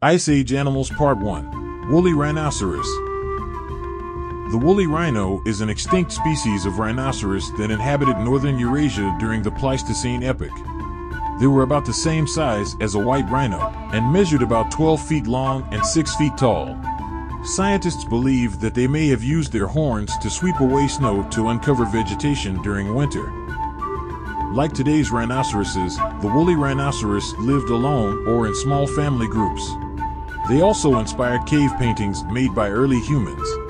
Ice Age Animals Part 1. Woolly Rhinoceros. The woolly rhino is an extinct species of rhinoceros that inhabited northern Eurasia during the Pleistocene epoch. They were about the same size as a white rhino, and measured about 12 feet long and 6 feet tall. Scientists believe that they may have used their horns to sweep away snow to uncover vegetation during winter. Like today's rhinoceroses, the woolly rhinoceros lived alone or in small family groups. They also inspired cave paintings made by early humans.